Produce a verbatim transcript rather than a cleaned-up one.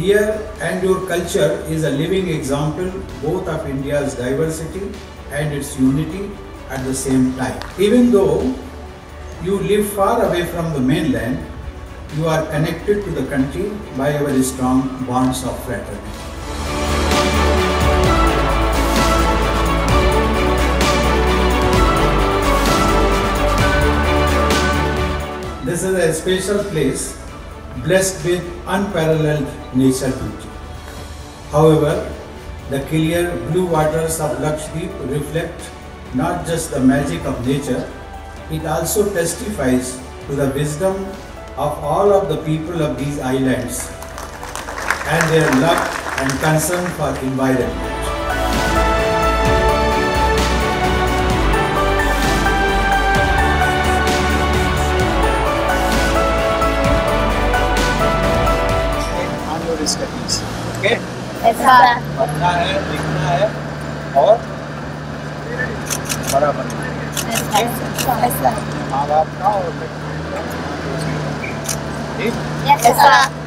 Here and your culture is a living example both of India's diversity and its unity at the same time. Even though you live far away from the mainland, you are connected to the country by very strong bonds of fraternity. This is a special place blessed with unparalleled nature beauty. However, the clear blue waters of Lakshadweep reflect not just the magic of nature, it also testifies to the wisdom of all of the people of these islands and their love and concern for environment. Studies, okay? Yes, sir. पढ़ना है, लिखना है और बड़ा बनना है। Yes, sir. माँ बाप का और ठीक? Yes, sir.